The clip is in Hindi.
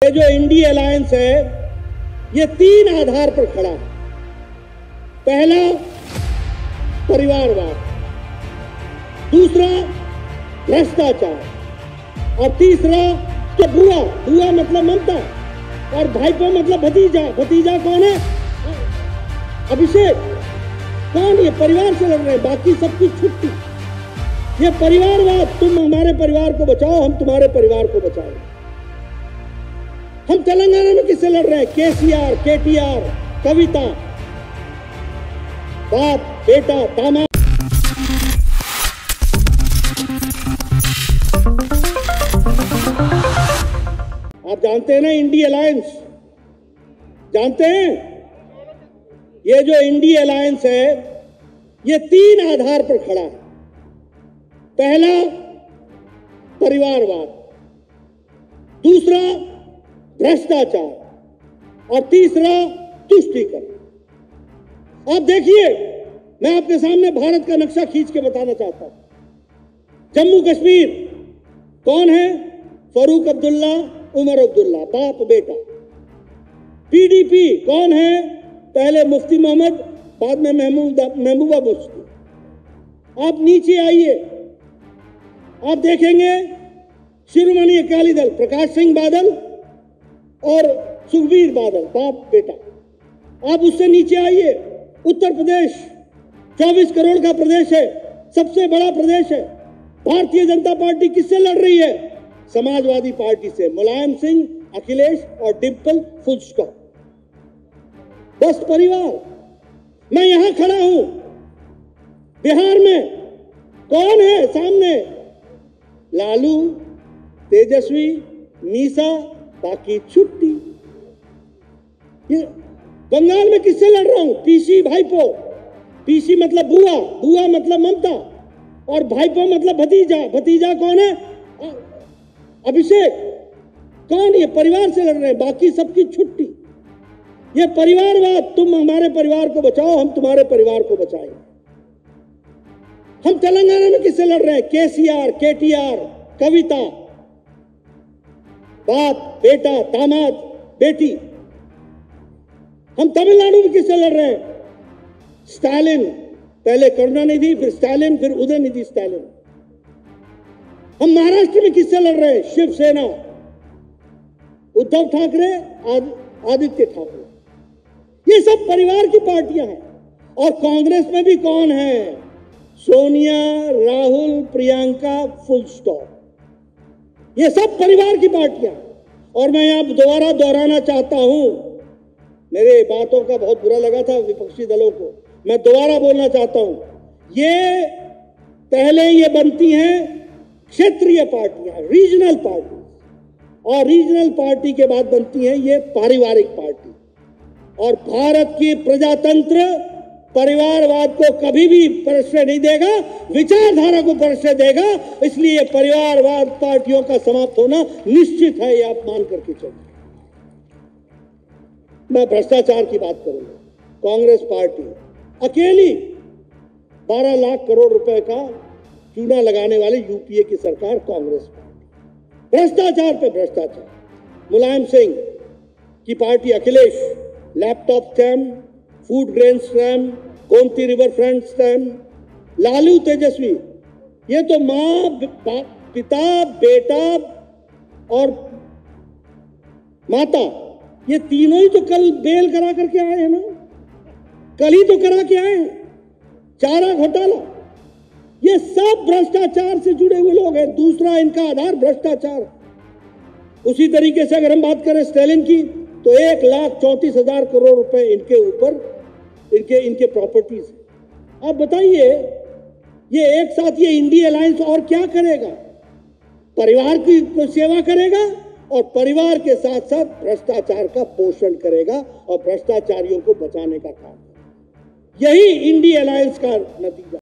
ये जो इंडी अलायंस है ये 3 आधार पर खड़ा है। पहला परिवारवाद, दूसरा भ्रष्टाचार और तीसरा तो बुआ। बुआ मतलब ममता और भाईपो मतलब भतीजा। भतीजा कौन है? अभिषेक। कौन? ये परिवार से लड़ रहे हैं, बाकी सबकी छुट्टी। ये परिवारवाद, तुम हमारे परिवार को बचाओ, हम तुम्हारे परिवार को बचाएंगे। हम तेलंगाना में किससे लड़ रहे हैं? केसीआर, केटीआर, कविता, बाप बेटा दामाद। आप जानते हैं ना इंडी अलायंस? जानते हैं? ये जो इंडी अलायंस है ये 3 आधार पर खड़ा है। पहला परिवारवाद, दूसरा भ्रष्टाचार और तीसरा तुष्टीकरण। आप देखिए, मैं आपके सामने भारत का नक्शा खींच के बताना चाहता हूं। जम्मू कश्मीर कौन है? फारूक अब्दुल्ला, उमर अब्दुल्ला, बाप बेटा। पीडीपी कौन है? पहले मुफ्ती मोहम्मद, बाद में महबूबा मुफ्ती। आप नीचे आइए, आप देखेंगे शिरोमणि अकाली दल प्रकाश सिंह बादल और सुखबीर बादल, बाप बेटा। आप उससे नीचे आइए, उत्तर प्रदेश 24 करोड़ का प्रदेश है, सबसे बड़ा प्रदेश है। भारतीय जनता पार्टी किससे लड़ रही है? समाजवादी पार्टी से, मुलायम सिंह, अखिलेश और डिंपल, फुल स्टॉप। बस परिवार। मैं यहां खड़ा हूं बिहार में, कौन है सामने? लालू, तेजस्वी, मीसा, बाकी छुट्टी। ये बंगाल में किससे लड़ रहा हूं? पीसी भाईपो। पीसी मतलब बुआ, बुआ मतलब ममता और भाईपो मतलब भतीजा। भतीजा कौन है? अभिषेक। कौन? ये परिवार से लड़ रहे हैं, बाकी सबकी छुट्टी। ये परिवारवाद, तुम हमारे परिवार को बचाओ, हम तुम्हारे परिवार को बचाएंगे। हम तेलंगाना में किससे लड़ रहे हैं? केसीआर, केटीआर, कविता, बाप बेटा दामाद बेटी। हम तमिलनाडु में किससे लड़ रहे हैं? स्टालिन, पहले करुणानिधि, फिर स्टालिन, फिर उदयनिधि स्टालिन। हम महाराष्ट्र में किससे लड़ रहे हैं? शिवसेना, उद्धव ठाकरे, आदित्य ठाकरे। ये सब परिवार की पार्टियां हैं। और कांग्रेस में भी कौन है? Sonia, Rahul, Priyanka, full stop. ये सब परिवार की पार्टियां। और मैं यहां दोबारा दोहराना चाहता हूं, मेरे बातों का बहुत बुरा लगा था विपक्षी दलों को, मैं दोबारा बोलना चाहता हूं, ये पहले ये बनती हैं क्षेत्रीय पार्टियां, रीजनल पार्टी, और रीजनल पार्टी के बाद बनती है ये पारिवारिक पार्टी। और भारत की प्रजातंत्र परिवारवाद को कभी भी प्रश्रय नहीं देगा, विचारधारा को प्रश्रय देगा। इसलिए परिवारवाद पार्टियों का समाप्त होना निश्चित है, ये आप मान करके चलिए। मैं भ्रष्टाचार की बात करूंगा। कांग्रेस पार्टी अकेली 12 लाख करोड़ रुपए का चूना लगाने वाली यूपीए की सरकार कांग्रेस पार्टी। भ्रष्टाचार पे भ्रष्टाचार। मुलायम सिंह की party Akhilesh, laptop scam, food grain scam, Gomti river front scam. Lalu, Tejashwi, ये तो मां, पिता, बेटा और माता, ये तीनों ही तो कल बेल करा करके आए हैं ना, कल ही तो करा के आए हैं। चारा घोटाला, ये सब भ्रष्टाचार से जुड़े हुए लोग हैं। दूसरा इनका आधार भ्रष्टाचार। उसी तरीके से अगर हम बात करें स्टालिन की, तो 1,34,000 करोड़ रुपए इनके ऊपर, इनके प्रॉपर्टीज। आप बताइए, ये एक साथ ये इंडी अलायंस और क्या करेगा? परिवार की सेवा करेगा और परिवार के साथ साथ भ्रष्टाचार का पोषण करेगा और भ्रष्टाचारियों को बचाने का काम। यही इंडी अलायंस का नतीजा।